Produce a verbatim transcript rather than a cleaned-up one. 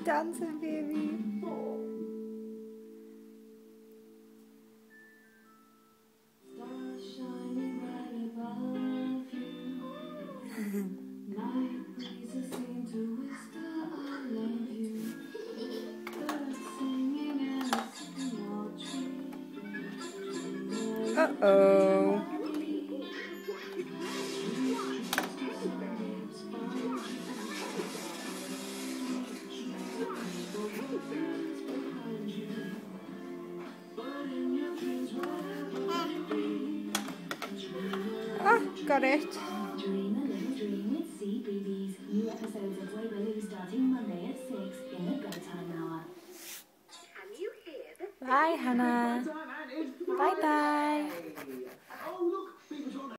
dancing, baby. Uh-oh. Ah, got it. Dream a little dream with C B B S. New episodes of Waverloo starting Monday at six in the Go Time Hour. Bye, Hannah. Bye-bye.